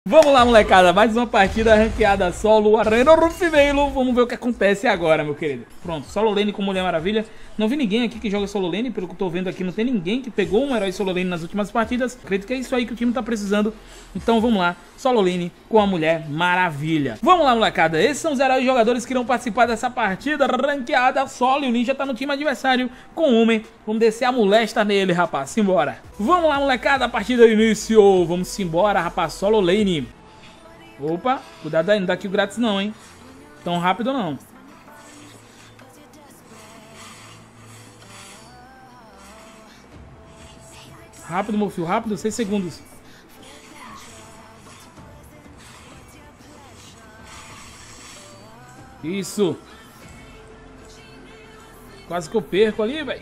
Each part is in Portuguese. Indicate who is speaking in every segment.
Speaker 1: Vamos lá, molecada, mais uma partida ranqueada solo, Arena Rufimelo. Vamos ver o que acontece agora, meu querido. Pronto, solo lane com Mulher Maravilha. Não vi ninguém aqui que joga solo lane, pelo que eu tô vendo aqui, não tem ninguém que pegou um herói solo lane nas últimas partidas. Acredito que é isso aí que o time tá precisando. Então vamos lá, solo lane com a Mulher Maravilha. Vamos lá, molecada, esses são os heróis jogadores que irão participar dessa partida ranqueada solo. E o Ninja tá no time adversário com o homem. Vamos descer a molesta nele, rapaz, simbora. Vamos lá, molecada, a partida iniciou. Vamos embora, rapaz, solo lane. Opa, cuidado aí, não dá kill grátis não, hein. Tão rápido não. Rápido, meu filho, rápido, 6 segundos. Isso. Quase que eu perco ali, velho.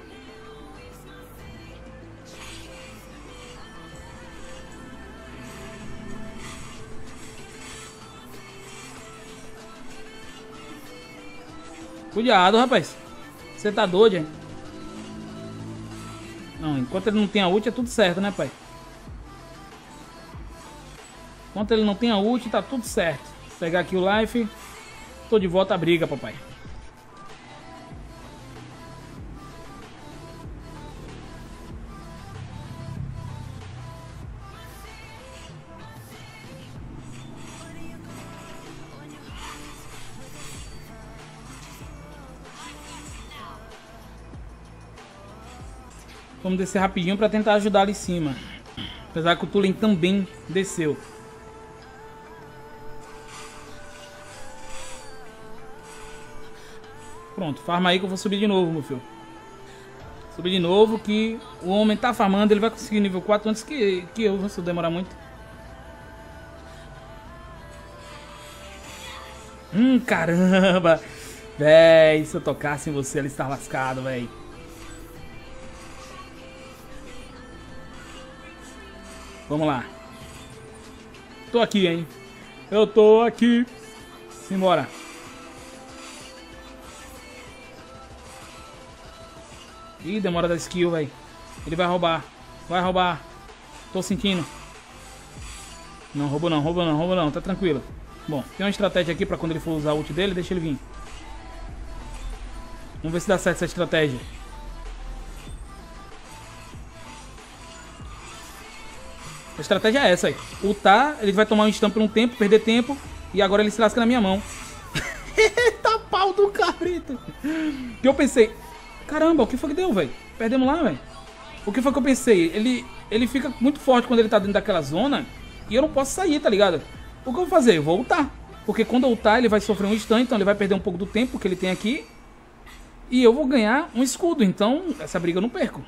Speaker 1: Cuidado, rapaz. Você tá doido, hein? Não, enquanto ele não tem a ult é tudo certo, né, pai? Enquanto ele não tem a ult tá tudo certo. Vou pegar aqui o life. Tô de volta à briga, papai. Vamos descer rapidinho pra tentar ajudar ali em cima. Apesar que o Tulin também desceu. Pronto, farma aí que eu vou subir de novo, meu filho. Subir de novo que o homem tá farmando. Ele vai conseguir nível 4 antes que eu, se eu demorar muito. Caramba. Véi, se eu tocasse em você, ele está lascado, véi. Vamos lá. Tô aqui, hein. Eu tô aqui. Simbora. Ih, demora da skill, velho. Ele vai roubar. Vai roubar. Tô sentindo. Não, roubou não, roubou não, roubou não. Tá tranquilo. Bom, tem uma estratégia aqui pra quando ele for usar a ult dele. Deixa ele vir. Vamos ver se dá certo essa estratégia. A estratégia é essa aí. Ultar, ele vai tomar um stun por um tempo, perder tempo. E agora ele se lasca na minha mão. Eita pau do cabrito. Que eu pensei... Caramba, o que foi que deu, velho? Perdemos lá, velho. O que foi que eu pensei? Ele fica muito forte quando ele tá dentro daquela zona. E eu não posso sair, tá ligado? O que eu vou fazer? Eu vou ultar. Porque quando eu ultar, ele vai sofrer um stun. Então ele vai perder um pouco do tempo que ele tem aqui. E eu vou ganhar um escudo. Então essa briga eu não perco.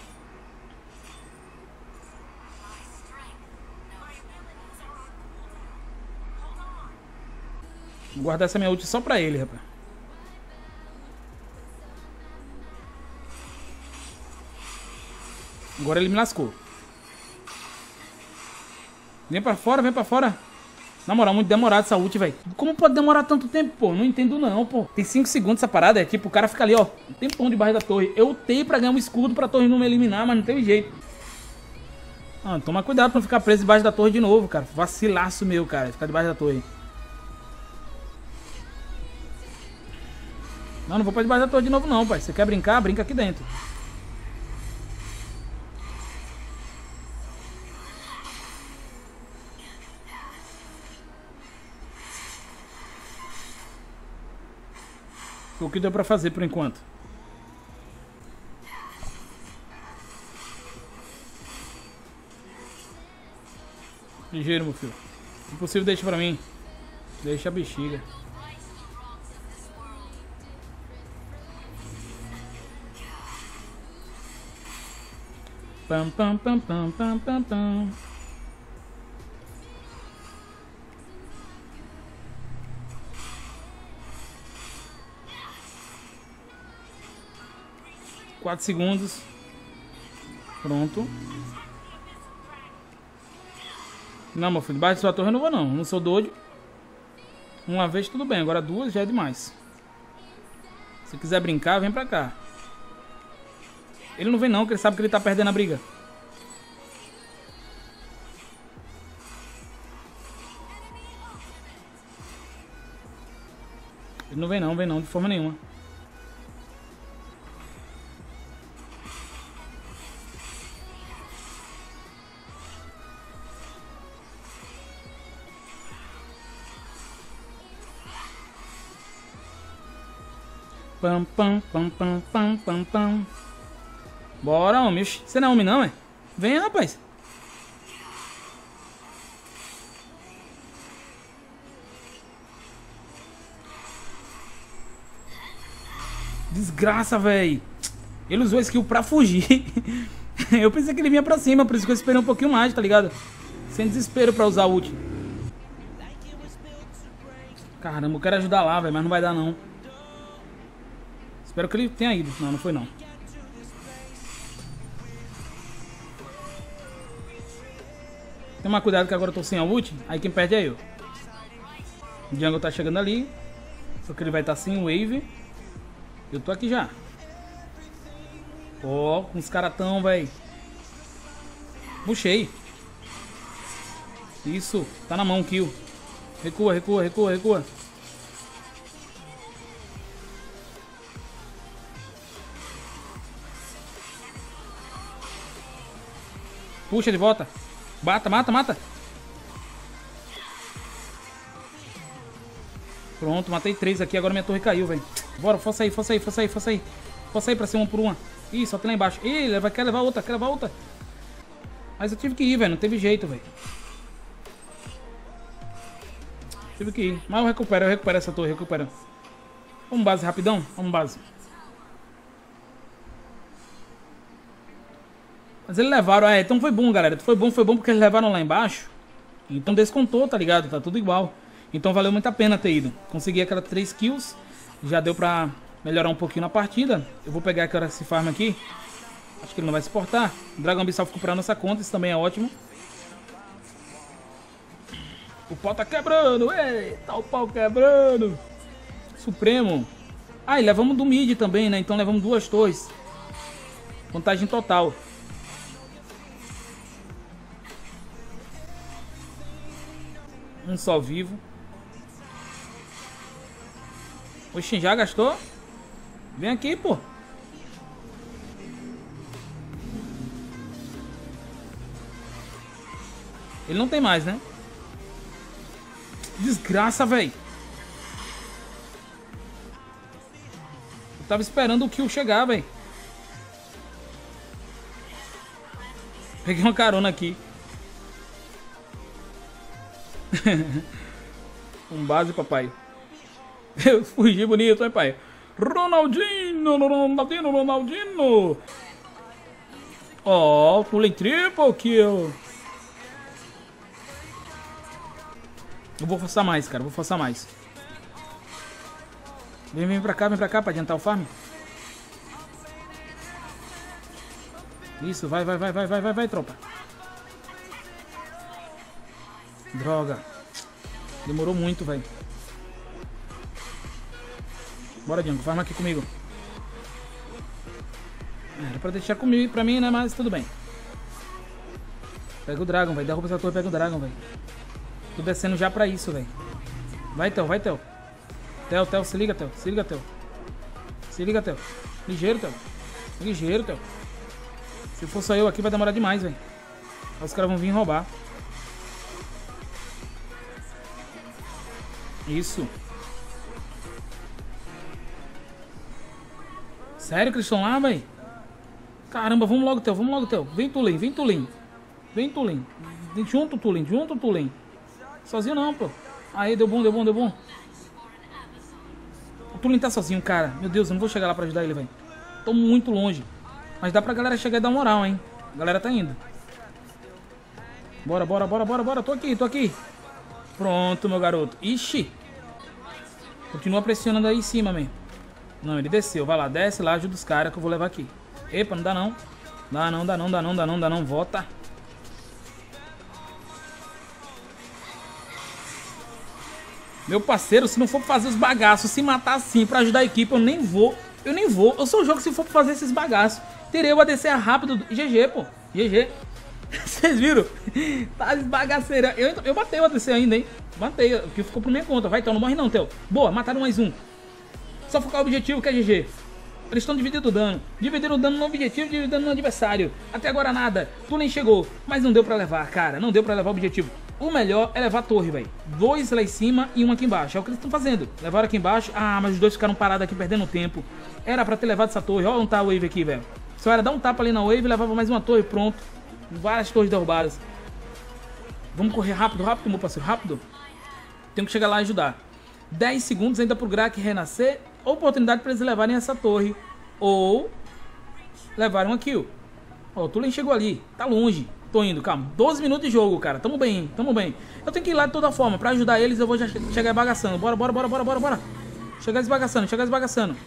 Speaker 1: Vou guardar essa minha ult só pra ele, rapaz. Agora ele me lascou. Vem pra fora, vem pra fora. Na moral, muito demorado essa ult, velho. Como pode demorar tanto tempo, pô? Não entendo não, pô. Tem 5 segundos essa parada. É tipo, o cara fica ali, ó, um tempão debaixo da torre. Eu ultei pra ganhar um escudo pra torre não me eliminar, mas não teve jeito. Ah, toma cuidado pra não ficar preso debaixo da torre de novo, cara. Vacilaço meu, cara. Ficar debaixo da torre. Não, não vou pra debaixo da torre de novo não, pai. Você quer brincar? Brinca aqui dentro. O que deu pra fazer por enquanto. Ligeiro, meu filho. Se possível, deixa pra mim. Deixa a bexiga. Pam, pam, pam, pam, pam, pam, pam. Quatro segundos. Pronto. Não, meu filho, debaixo da sua torre eu não vou não. Não sou doido. Uma vez tudo bem, agora duas já é demais. Se quiser brincar, vem pra cá. Ele não vem não, porque ele sabe que ele tá perdendo a briga. Ele não vem não, de forma nenhuma. Pam, pam, pam, pam, pam, pam, pam. Bora, homem. Você não é homem, não, é? Vem, rapaz. Desgraça, velho. Ele usou a skill pra fugir. Eu pensei que ele vinha pra cima, por isso que eu esperei um pouquinho mais, tá ligado? Sem desespero pra usar o ult. Caramba, eu quero ajudar lá, velho, mas não vai dar, não. Espero que ele tenha ido. Não, não foi, não. Toma cuidado que agora eu tô sem a ult. Aí quem perde é eu. O jungle tá chegando ali. Só que ele vai estar sem wave. Eu tô aqui já. Ó, com os caratão, velho. Puxei. Isso, tá na mão, kill. Recua, recua, recua, recua. Puxa de volta. Mata, mata, mata. Pronto, matei 3 aqui. Agora minha torre caiu, velho. Bora, força aí, força aí, força aí, força aí. Força aí pra ser uma por uma. Ih, só tem lá embaixo. Ih, ele quer levar outra, quer levar outra. Mas eu tive que ir, velho. Não teve jeito, velho. Tive que ir. Mas eu recupero essa torre, recupero. Vamos base rapidão? Vamos base. Mas eles levaram, então foi bom, galera. Foi bom porque eles levaram lá embaixo. Então descontou, tá ligado? Tá tudo igual. Então valeu muito a pena ter ido. Consegui aquelas 3 kills. Já deu pra melhorar um pouquinho na partida. Eu vou pegar aquela esse farm aqui. Acho que ele não vai se portar. O Dragon Abyssal ficou pra nossa conta, isso também é ótimo. O pau tá quebrando, eita, o pau quebrando. Supremo. Ah, e levamos do mid também, né? Então levamos 2 torres. Vantagem total. Um só vivo. Oxi, já gastou? Vem aqui, pô. Ele não tem mais, né? Desgraça, velho. Eu tava esperando o kill chegar, velho. Peguei uma carona aqui. Um base, papai. Eu fugi bonito, hein, pai? Ronaldinho, Ronaldinho, Ronaldinho. Ó, pulei triple kill. Eu vou forçar mais, cara. Vou forçar mais. Vem pra cá pra adiantar o farm. Isso, vai, tropa. Droga. Demorou muito, velho. Bora, Django. Farma aqui comigo. Era pra deixar comigo pra mim, né? Mas tudo bem. Pega o Dragon, velho. Derruba essa torre, pega o Dragon, velho. Tô descendo já pra isso, velho. Vai, Theo, vai, Theo. Theo, se liga, Theo. Se liga, Theo. Se liga, Theo. Ligeiro, Theo. Ligeiro, Theo. Se for só eu aqui, vai demorar demais, velho. Os caras vão vir roubar. Isso. Sério que eles estão lá, velho? Caramba, vamos logo, Theo. Vamos logo, Theo. Vem, Tulin, vem, Tulin. Vem, Tulin. Junto, Tulin. Junto, Tulin. Sozinho não, pô. Aí, deu bom, deu bom, deu bom. O Tulin tá sozinho, cara. Meu Deus, eu não vou chegar lá pra ajudar ele, velho. Tô muito longe. Mas dá pra galera chegar e dar moral, hein. A galera tá indo. Bora, bora, bora, bora, bora. Tô aqui, tô aqui. Pronto, meu garoto. Ixi. Continua pressionando aí em cima, mesmo. Não, ele desceu. Vai lá, desce lá, ajuda os caras que eu vou levar aqui. Epa, não dá não. Dá não, dá não, dá não, dá não, dá não. Volta. Meu parceiro, se não for fazer os bagaços, se matar assim pra ajudar a equipe, eu nem vou. Eu nem vou. Eu só jogo se for pra fazer esses bagaços. Terei o ADC rápido. GG, pô. GG. Vocês viram? Tá esbagaceira. Eu matei o ADC ainda, hein? Matei. O que ficou por minha conta. Vai, Theo. Não morre não, Theo. Boa, mataram mais um. Só focar o objetivo que é GG. Eles estão dividindo o dano. Dividiram o dano no objetivo, dividindo o dano no adversário. Até agora nada. Tulen chegou, mas não deu pra levar, cara. Não deu pra levar o objetivo. O melhor é levar a torre, velho. 2 lá em cima e 1 aqui embaixo. É o que eles estão fazendo. Levaram aqui embaixo. Ah, mas os dois ficaram parados aqui, perdendo tempo. Era pra ter levado essa torre. Olha onde tá a wave aqui, velho. Só era dar um tapa ali na wave e levava mais uma torre, pronto. Várias torres derrubadas. Vamos correr rápido, rápido, meu parceiro, rápido. Tenho que chegar lá e ajudar. 10 segundos ainda pro Grak renascer. Oportunidade pra eles levarem essa torre. Ou levarem uma kill. Ó, o Tulen chegou ali. Tá longe. Tô indo, calma. 12 minutos de jogo, cara. Tamo bem, tamo bem. Eu tenho que ir lá de toda forma. Pra ajudar eles, eu vou já chegar esbagaçando. Bora, bora, bora, bora, bora, bora. Chegar esbagaçando, chegar esbagaçando.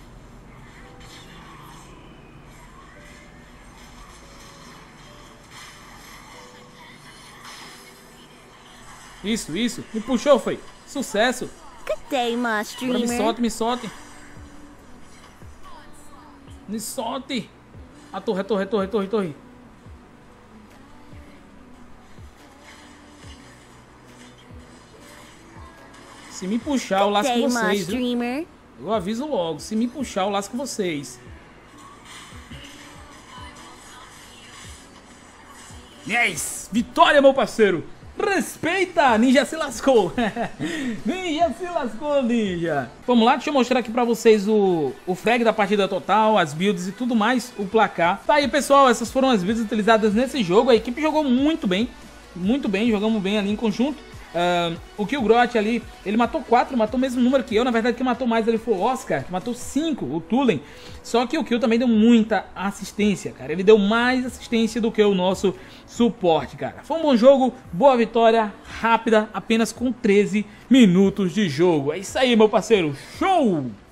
Speaker 1: Isso, isso. Me puxou, foi. Sucesso.
Speaker 2: Good day, my
Speaker 1: Agora
Speaker 2: streamer.
Speaker 1: me solte, me solte. Me solte. A torre, a torre, a torre, a torre, a torre. Se me puxar, eu lasco
Speaker 2: Day, my
Speaker 1: vocês, viu?
Speaker 2: streamer.
Speaker 1: Eu aviso logo. Se me puxar, eu lasco vocês. Yes! Vitória, meu parceiro! Respeita! Ninja se lascou! Ninja se lascou, Ninja! Vamos lá, deixa eu mostrar aqui pra vocês o frag da partida total, as builds e tudo mais, o placar. Tá aí, pessoal, essas foram as builds utilizadas nesse jogo. A equipe jogou muito bem, jogamos bem ali em conjunto. O Killgrot ali, ele matou 4, matou o mesmo número que eu. Na verdade, quem matou mais ele foi o Oscar, que matou 5, o Tulen. Só que o Kill também deu muita assistência, cara. Ele deu mais assistência do que o nosso suporte, cara. Foi um bom jogo, boa vitória, rápida, apenas com 13 minutos de jogo. É isso aí, meu parceiro. Show!